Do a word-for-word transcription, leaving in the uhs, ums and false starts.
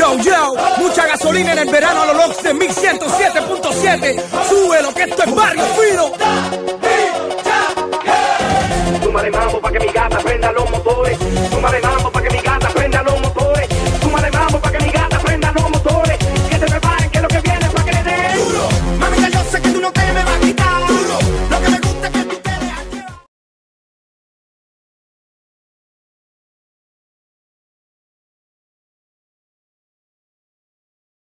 Yo, yo, mucha gasolina en el verano a los locks de mil ciento siete punto siete. Sube lo que esto es barrio fino.